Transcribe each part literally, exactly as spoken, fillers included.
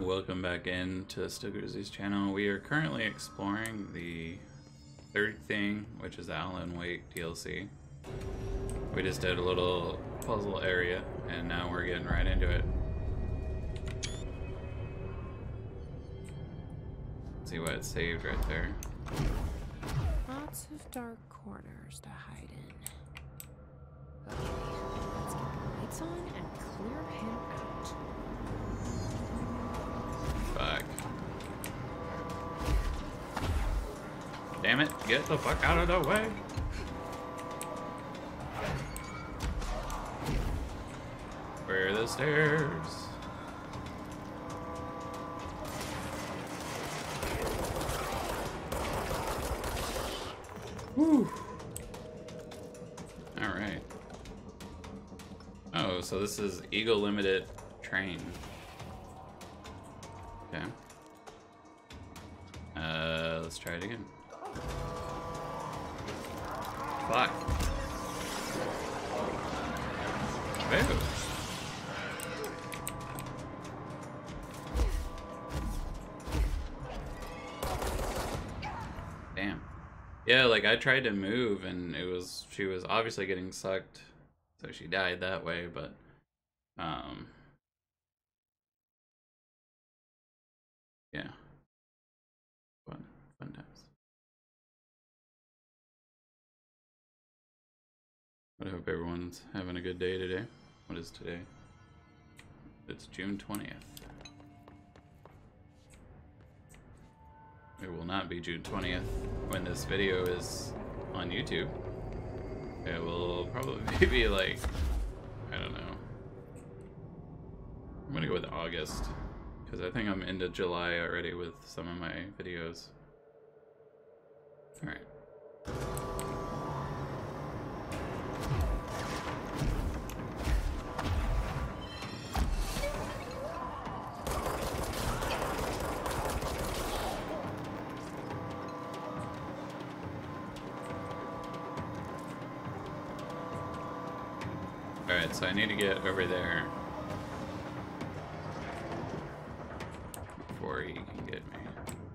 Welcome back in to Still Grizzly's channel. We are currently exploring the third thing, which is the Alan Wake D L C. We just did a little puzzle area, and now we're getting right into it. Let's see what it saved right there. Lots of dark corners to hide in. Okay, let's get the lights on and clear him out. Fuck. Damn it, get the fuck out of the way! Where are the stairs? Whew. Alright. Oh, so this is Eagle Limited train. Okay. Uh, let's try it again. Fuck. Boo. Damn. Yeah, like I tried to move and it was, she was obviously getting sucked, so she died that way, but, um, yeah. Fun, fun times. I hope everyone's having a good day today. What is today? It's June twentieth. It will not be June twentieth when this video is on YouTube. It will probably be like, I don't know. I'm gonna go with August, because I think I'm into July already with some of my videos. Alright. Alright, so I need to get over there before he can get me.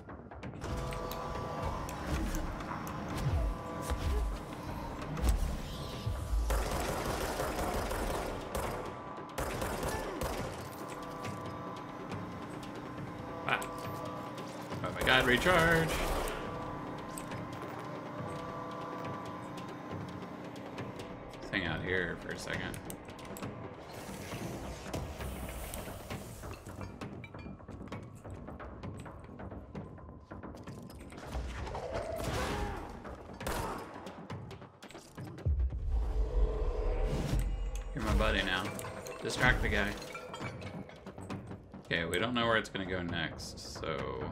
Ah. Oh my god, recharge! Let's hang out here for a second. You're my buddy now. Distract the guy. Okay, we don't know where it's gonna go next, so...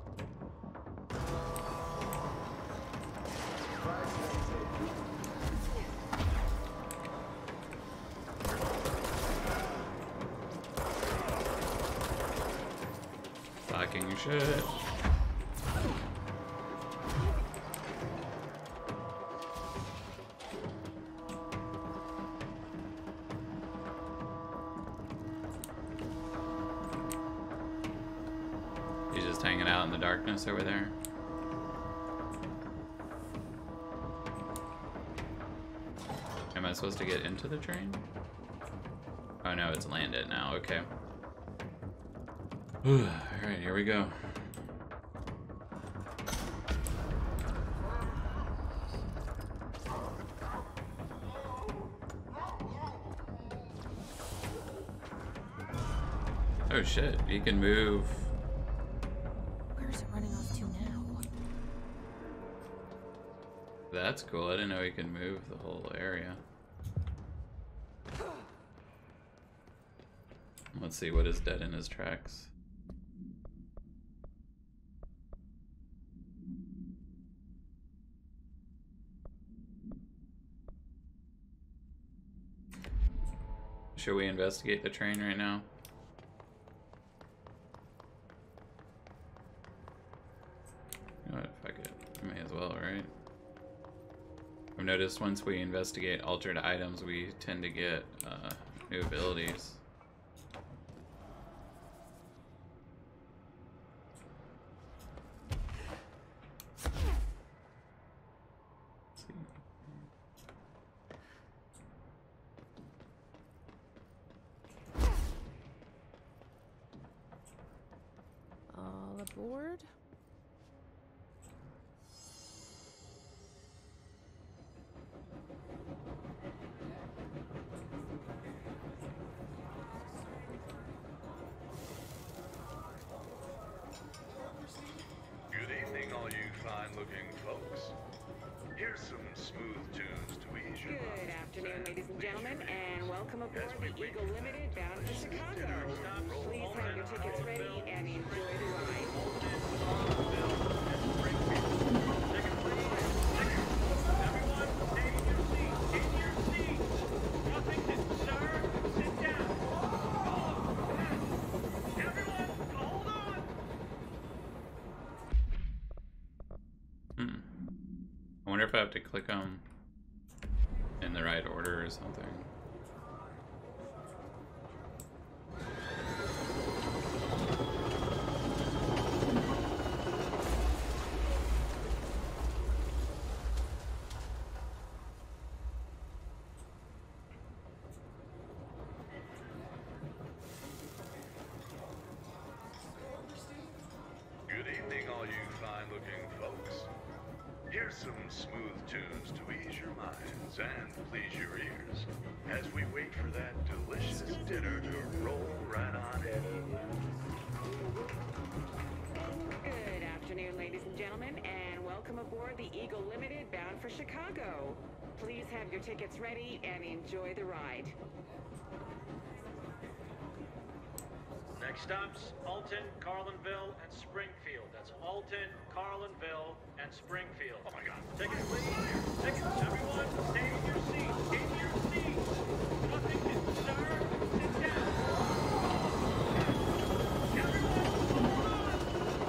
Fucking shit. He's just hanging out in the darkness over there. Am I supposed to get into the train? Oh no, it's landed now, okay. Alright, here we go. Oh shit, he can move. Where's it running off to now? That's cool, I didn't know he could move the whole area. Let's see what is dead in his tracks. Should we investigate the train right now? You know what, fuck it. We may as well, right? I've noticed once we investigate altered items, we tend to get uh, new abilities. aboard. Good evening, all you fine-looking folks. Here's some smooth tunes to ease your Good minds afternoon, and ladies and please gentlemen, your and ears. welcome aboard As we the wait Eagle for Limited that bound for delicious Chicago. dinner to roll Please have your right tickets on ready in. and enjoy the ride. Hmm. I wonder if I have to click them in the right order or something. Good evening, all you fine-looking folks. Here's some smooth tunes to ease your minds and please your ears as we wait for that delicious dinner to roll right on in. Good afternoon, ladies and gentlemen, and welcome aboard the Eagle Limited bound for Chicago. Please have your tickets ready and enjoy the ride. Next stops, Alton, Carlinville, and Springfield. That's Alton, Carlinville, and Springfield. Oh my God. Tickets, please. Tickets, everyone. Stay in your seats. In your seats. Nothing to sir. Sit down. Everyone, hold on.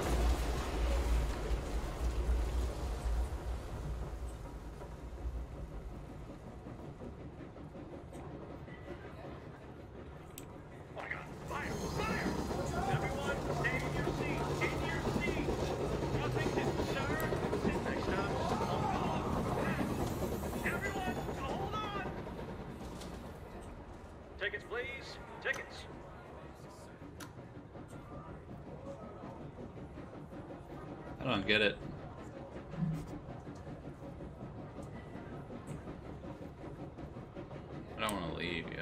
Oh my God. Fire! Fire! Everyone, stay in your seats. In your seats. Nothing to sir. Sit. Next stop, Alton. Everyone, hold on. Tickets, please. Tickets. I don't get it. I don't want to leave yet.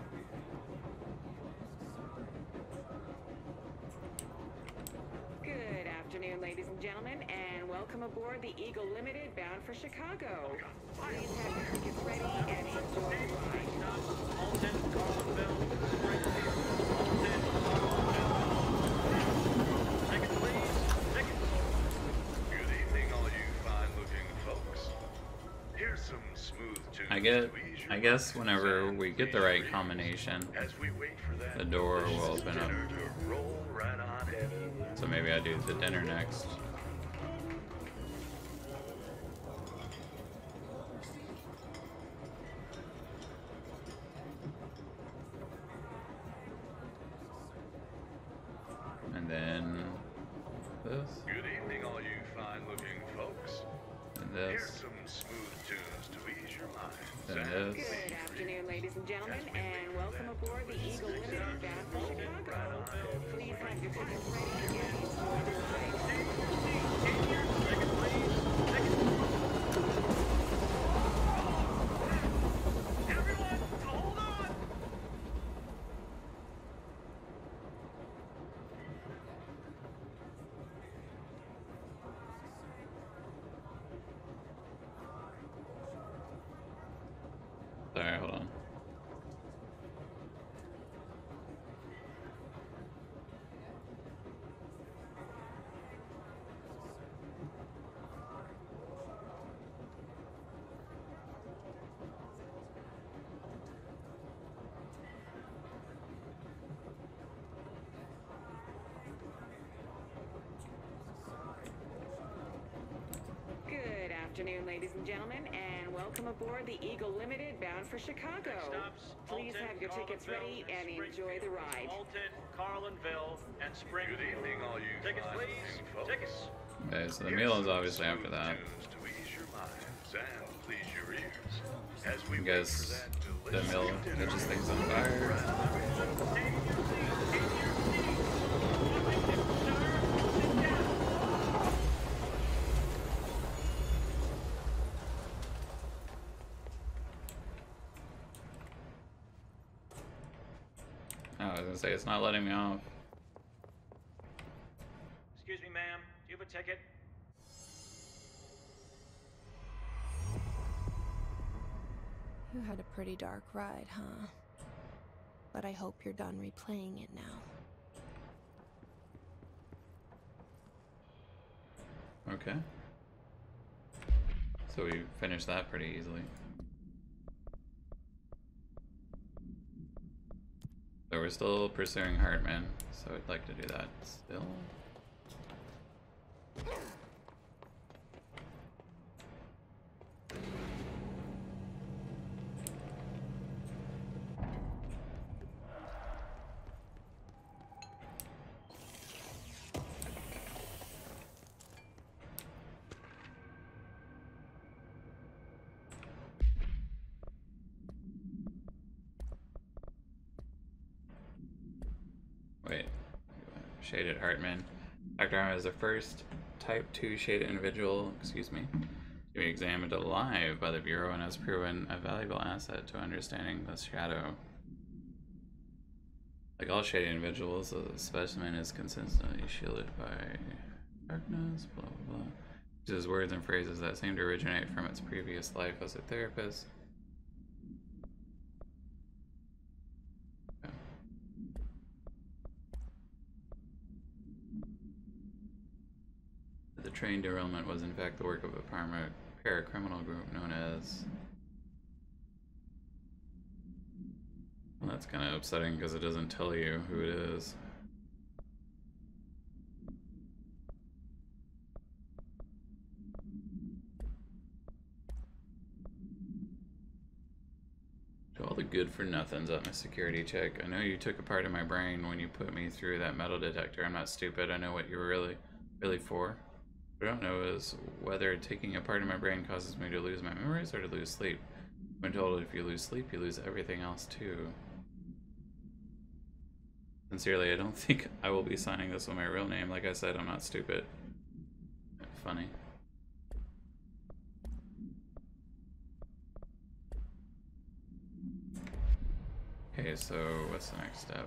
Good afternoon, ladies and gentlemen, and welcome aboard the Eagle Limited bound for Chicago. Please have your tickets ready and enjoy the ride. Alton, Carlinville, Springfield. Alton, Carlinville. Tickets, please. Tickets. Good evening, all you fine-looking folks. Here's some smooth tunes I get, to ease your I guess minds whenever and we get the please right your combination, ears as we wait for that the door will delicious open up. dinner to roll right on in. So maybe I do the dinner next. And then this, Good evening, all you fine-looking folks. and Here's this, some smooth tunes to ease your minds and and this. Good afternoon, ladies and gentlemen, and welcome aboard the Eagle Limited bound for Chicago. Please have your tickets ready and enjoy the ride. Tickets, please. Tickets. Everyone, hold on. Sorry, hold on. Good afternoon, ladies and gentlemen, and welcome aboard the Eagle Limited bound for Chicago. Next stops, Please Alton, have your tickets Carlinville, ready and enjoy the Springfield. ride. Alton, Carlinville, and Springfield. Good evening, all you Tickets, fine-looking please. folks. Tickets. Okay, so the Here's meal is some obviously after smooth that. tunes to ease your minds and please your ears as we You wait guys, for that the delicious meal dinner catches to things on roll fire. right on in. Stay in your seats. In your seats. Nothing to sir. Sit down. Oh, I was gonna say it's not letting me off. Excuse me, ma'am. Do you have a ticket? You had a pretty dark ride, huh? But I hope you're done replaying it now. Okay. So we finished that pretty easily. So we're still pursuing Hartman, so I'd like to do that still. Wait, shaded Hartman. Doctor Hartman is the first type two shaded individual, excuse me, to be examined alive by the Bureau and has proven a valuable asset to understanding the shadow. Like all shaded individuals, the specimen is consistently shielded by darkness, blah blah blah. Uses words and phrases that seem to originate from its previous life as a therapist. The train derailment was in fact the work of a para paracriminal group known as... Well, that's kind of upsetting because it doesn't tell you who it is. To all the good for nothings on my security check. I know you took a part of my brain when you put me through that metal detector. I'm not stupid. I know what you were really, really for. What I don't know is whether taking a part of my brain causes me to lose my memories or to lose sleep. I've been told if you lose sleep, you lose everything else too. Sincerely, I don't think I will be signing this with my real name. Like I said, I'm not stupid. Funny. Okay, so what's the next step?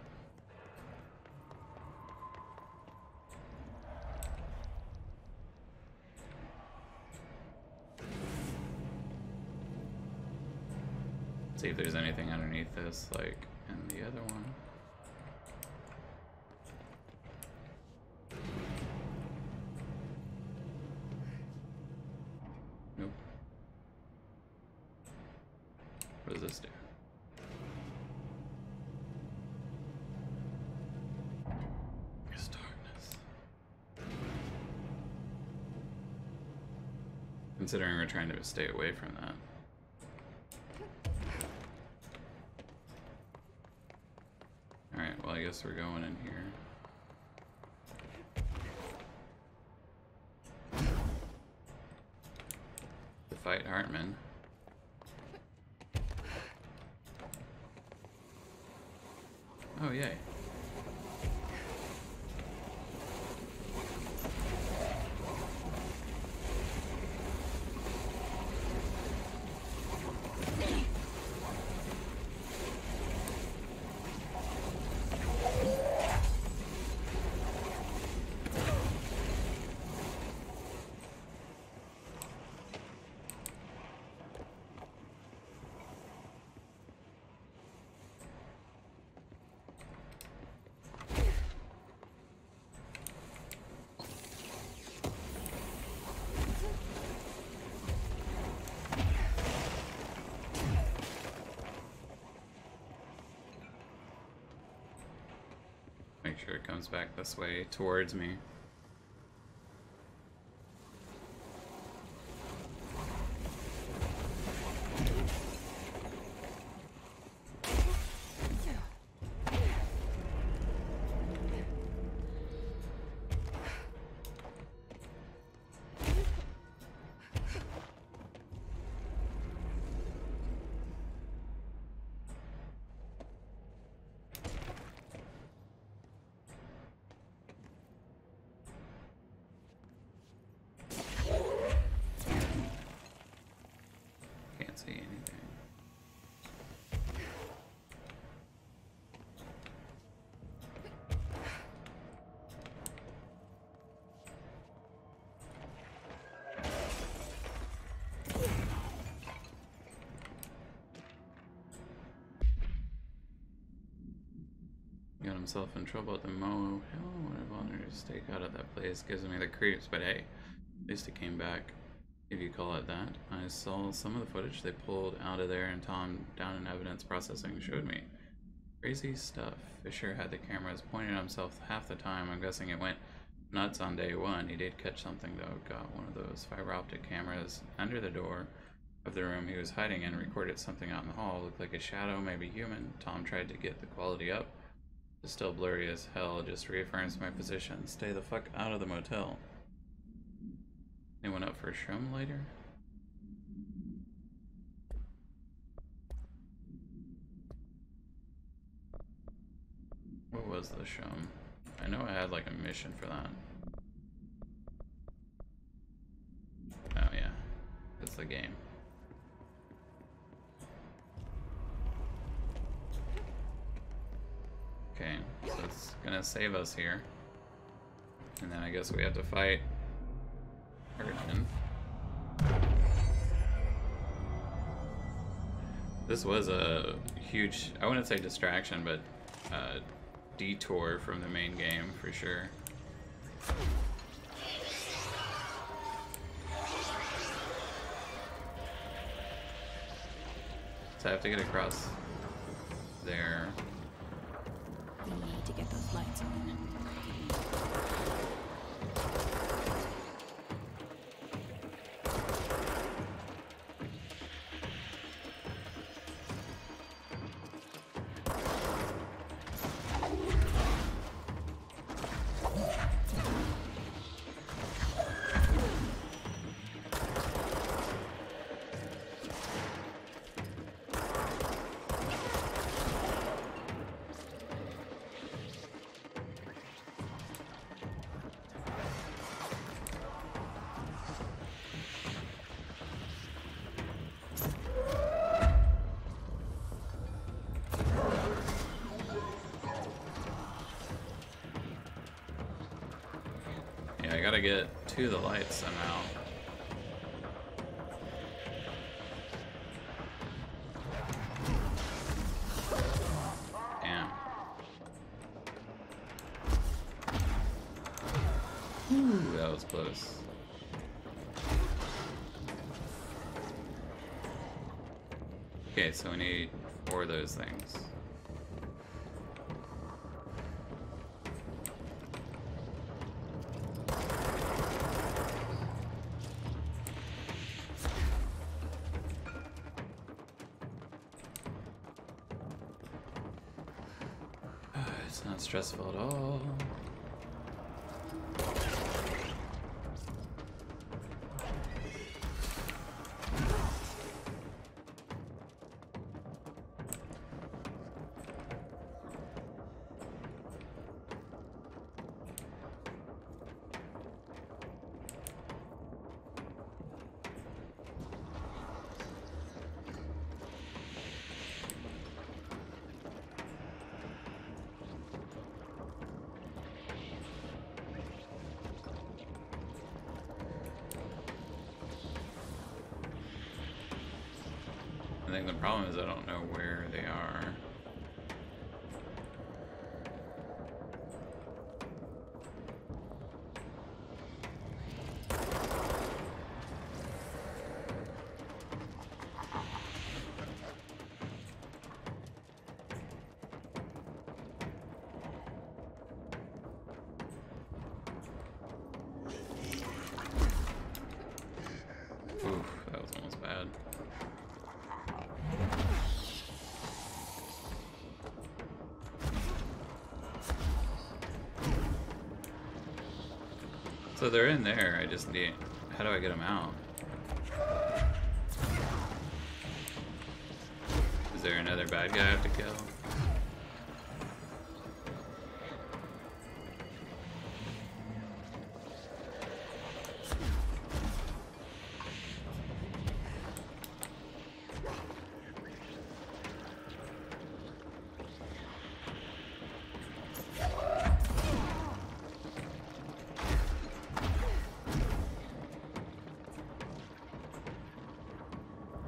See if there's anything underneath this, like in the other one. Nope. What does this do? It's darkness. Considering we're trying to stay away from that. Alright, well I guess we're going in here. To fight Hartman. Oh yay. Make sure it comes back this way towards me. Got himself in trouble at the Moho Hill. Would have wanted to stake out at that place. Gives me the creeps, but hey, at least it came back, if you call it that. I saw some of the footage they pulled out of there, and Tom down in evidence processing showed me. Crazy stuff. Fisher had the cameras pointed at himself half the time. I'm guessing it went nuts on day one. He did catch something though. Got one of those fiber optic cameras under the door of the room he was hiding in. Recorded something out in the hall. Looked like a shadow, maybe human. Tom tried to get the quality up. It's still blurry as hell. Just reaffirms my position. Stay the fuck out of the motel. Anyone up for a shroom later? What was the shroom? I know I had like a mission for that. Oh yeah, it's the game. Okay, so it's gonna save us here. And then I guess we have to fight Urchin. This was a huge, I wouldn't say distraction, but uh, detour from the main game for sure. So I have to get across there. We need to get those lights on. I gotta get to the lights somehow. Damn. Ooh, that was close. Okay, so we need four of those things. It's not stressful at all. I think the problem is I don't know where they are. Oof, that was almost bad. So they're in there, I just need... How do I get them out? Is there another bad guy I have to kill?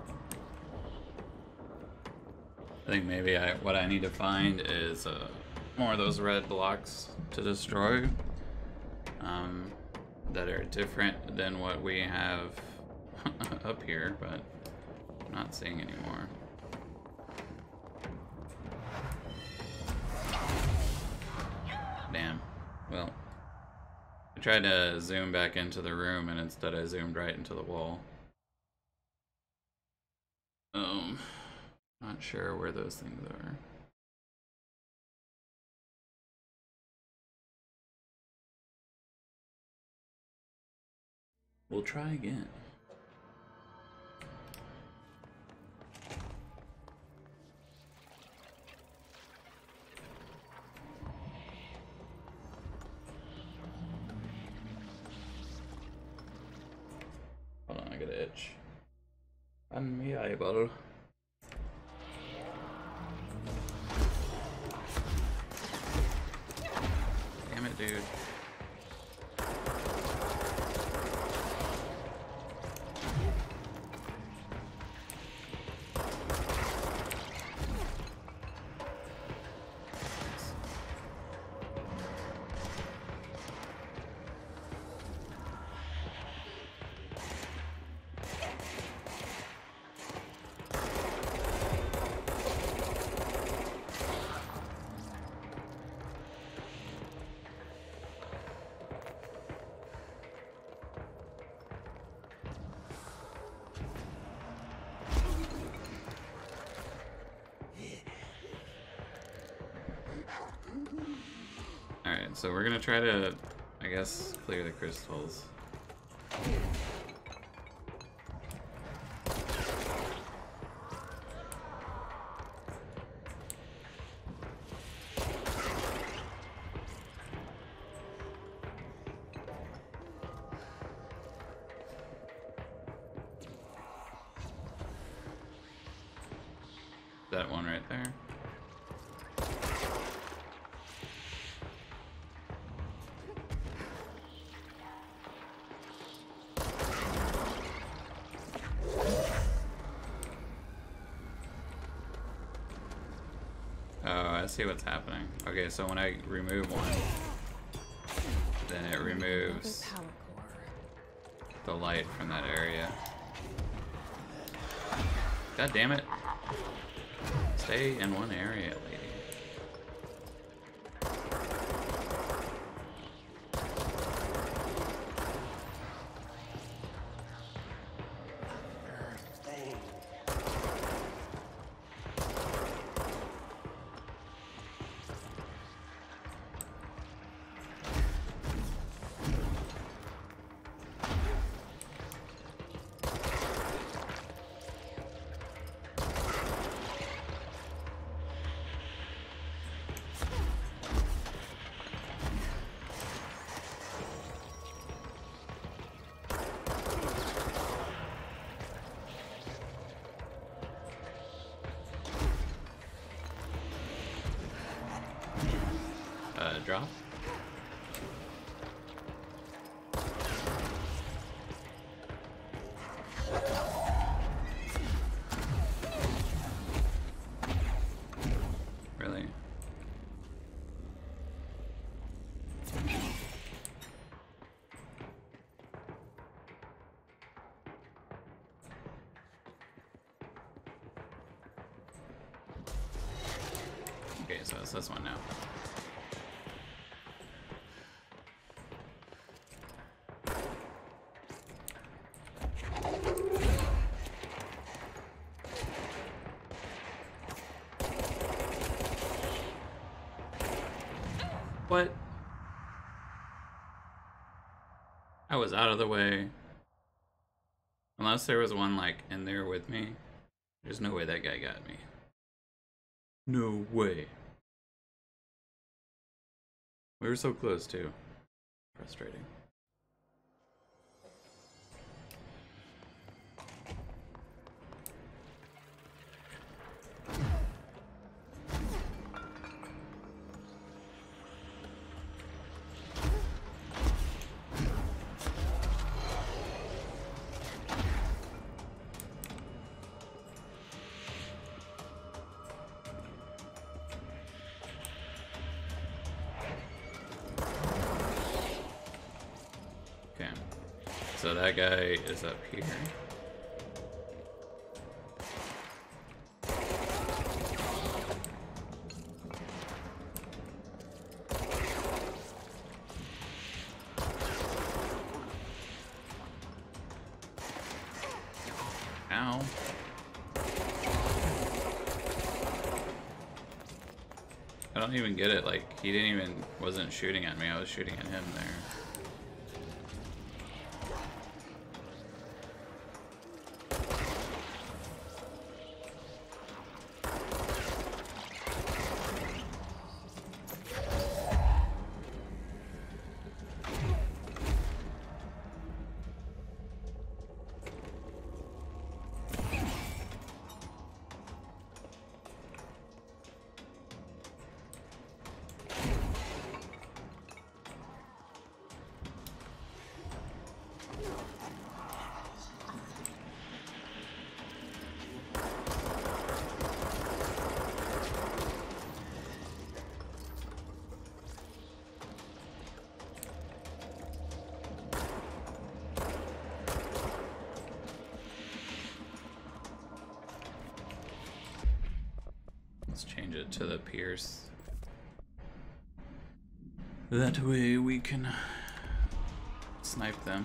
I think maybe I what I need to find is uh, more of those red blocks to destroy um, that are different than what we have up here, but I'm not seeing anymore. Damn. Well, I tried to zoom back into the room and instead I zoomed right into the wall. Um, not sure where those things are. We'll try again. Hold on, I got an itch. On me eyeball. Damn it, dude. Alright, so we're gonna try to, I guess, clear the crystals. That one right there. See what's happening. Okay, so when I remove one, then it removes the light from that area. God damn it. Stay in one area, lady. Drop. Really? Okay, so it's this one now. What? I was out of the way. Unless there was one, like, in there with me. There's no way that guy got me. No way. We were so close, too. Frustrating. So that guy is up here. Ow. I don't even get it, like, he didn't even, wasn't shooting at me, I was shooting at him there. Let's change it to the Pierce. That way we can snipe them.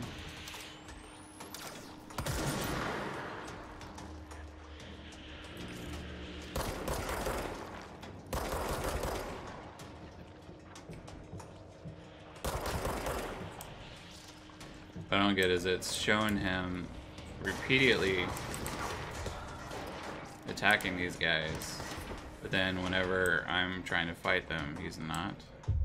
What I don't get is it's showing him repeatedly attacking these guys, but then whenever I'm trying to fight them, he's not.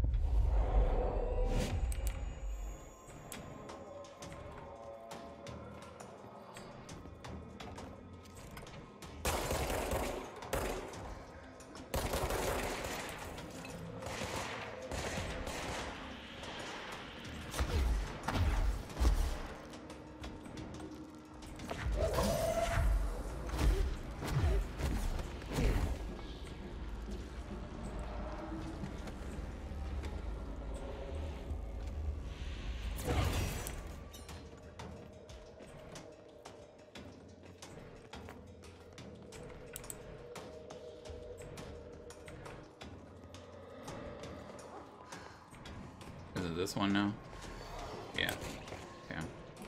Is it this one now? Yeah. Yeah.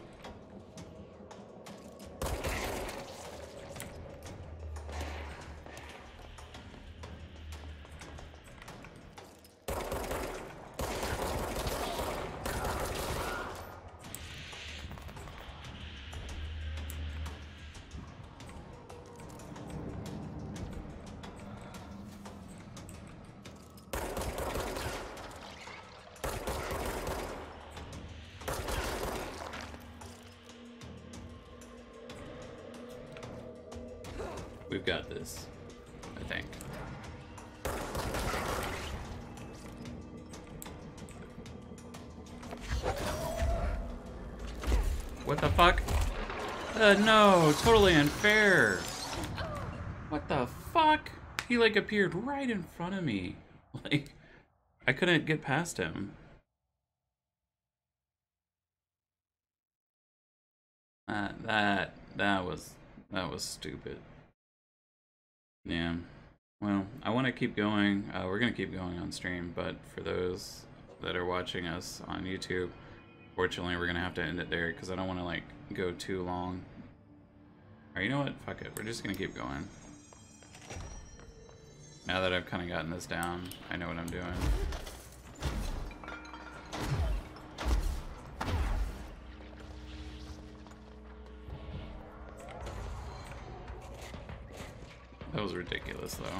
We've got this, I think. What the fuck? Uh, no, totally unfair. What the fuck? He like appeared right in front of me. Like, I couldn't get past him. That, that, that was, that was stupid. Yeah, well, I want to keep going. Uh, we're going to keep going on stream, but for those that are watching us on YouTube, fortunately, we're going to have to end it there because I don't want to, like, go too long. Or you know what? Fuck it. We're just going to keep going. Now that I've kind of gotten this down, I know what I'm doing. That was ridiculous, though.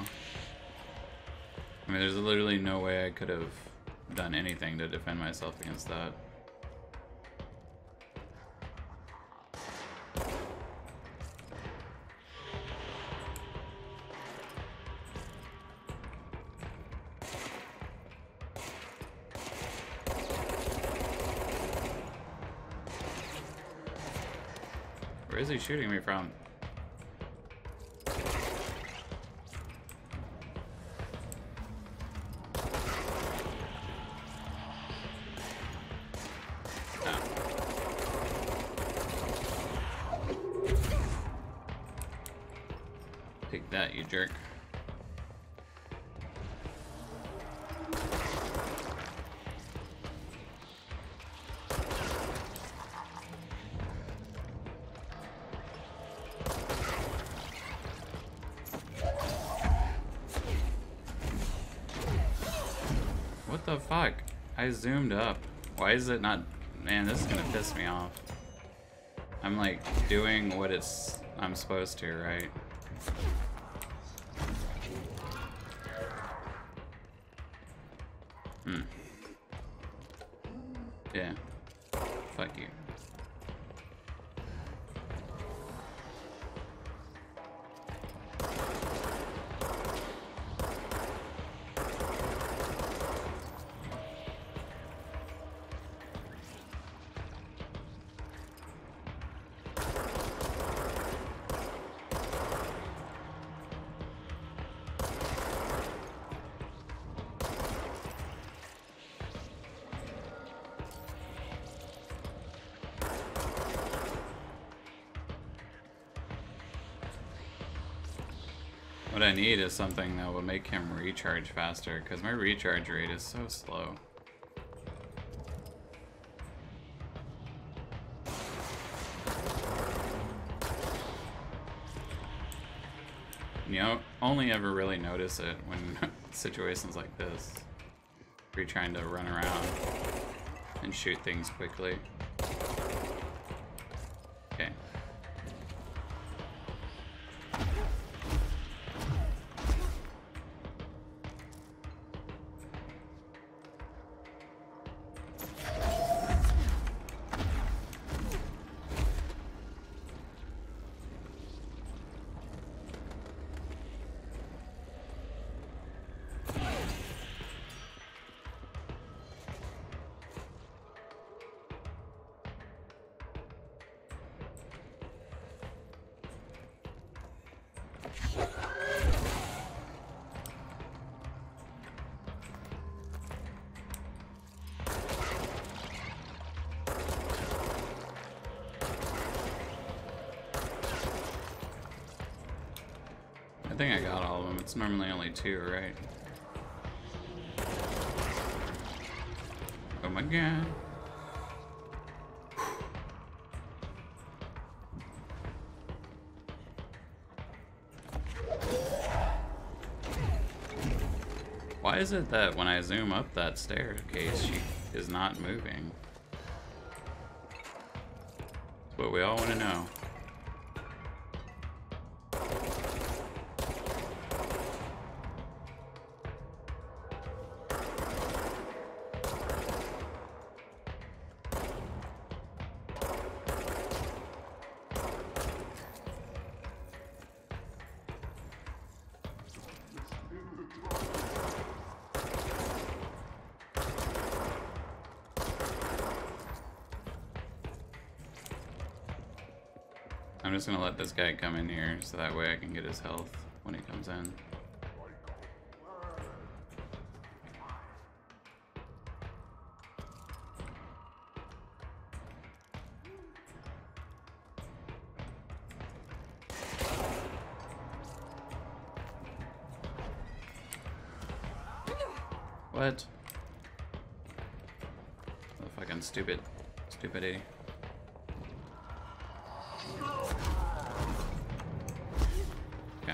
I mean, there's literally no way I could have done anything to defend myself against that. Where is he shooting me from? that, you jerk. What the fuck? I zoomed up. Why is it not... Man, this is gonna piss me off. I'm like doing what it's I'm supposed to, right? Hmm. Yeah. Fuck you. What I need is something that will make him recharge faster, because my recharge rate is so slow. You know, only ever really notice it when situations like this, where you're trying to run around and shoot things quickly. Okay. I think I got all of them. It's normally only two, right? Oh my god. Why is it that when I zoom up that staircase, she is not moving? That's what we all want to know. I'm just gonna let this guy come in here so that way I can get his health when he comes in. What? The fucking stupid, stupidity. Okay.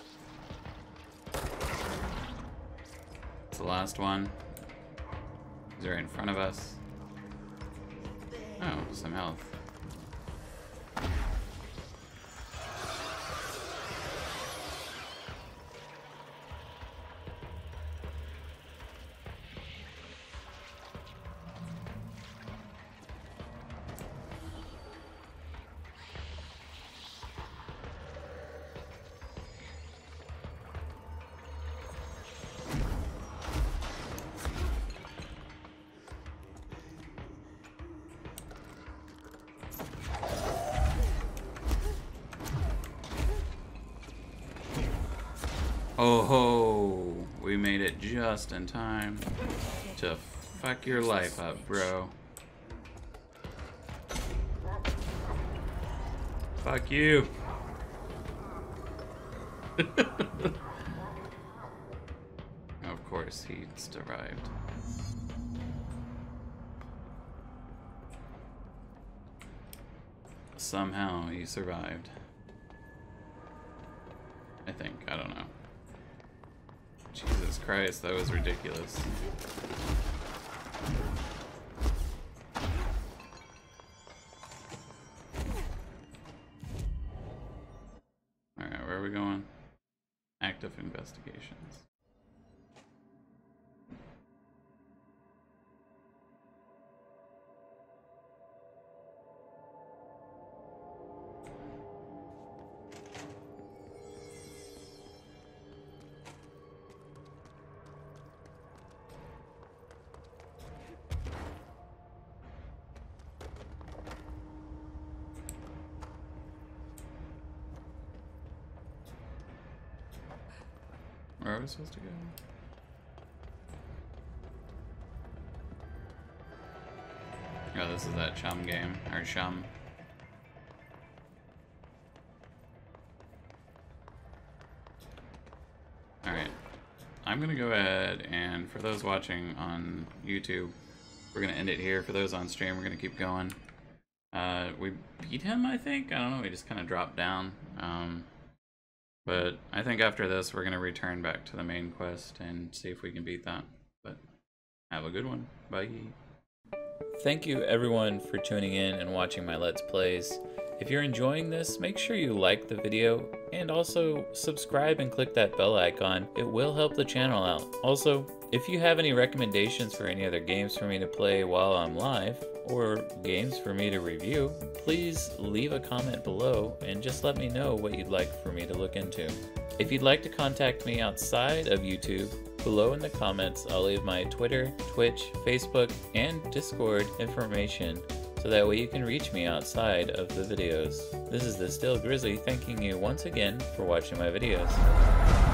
It's the last one. He's right in front of us. Oh, some health. Oh ho! We made it just in time to fuck your life up, bro. Fuck you. Of course, he survived. Somehow he survived. I think. I don't know. Jesus Christ, that was ridiculous. Alright, where are we going? Active investigations. Where are we supposed to go? Oh, this is that Chum game, or Chum. Alright, I'm gonna go ahead, and for those watching on YouTube, we're gonna end it here. For those on stream, we're gonna keep going. Uh, we beat him, I think? I don't know, we just kind of dropped down. Um, But I think after this, we're going to return back to the main quest and see if we can beat that. But have a good one. Bye. Thank you everyone for tuning in and watching my Let's Plays. If you're enjoying this, make sure you like the video and also subscribe and click that bell icon. It will help the channel out. Also, if you have any recommendations for any other games for me to play while I'm live, or games for me to review, please leave a comment below and just let me know what you'd like for me to look into. If you'd like to contact me outside of YouTube, below in the comments I'll leave my Twitter, Twitch, Facebook, and Discord information so that way you can reach me outside of the videos. This is the Still Grizzly thanking you once again for watching my videos.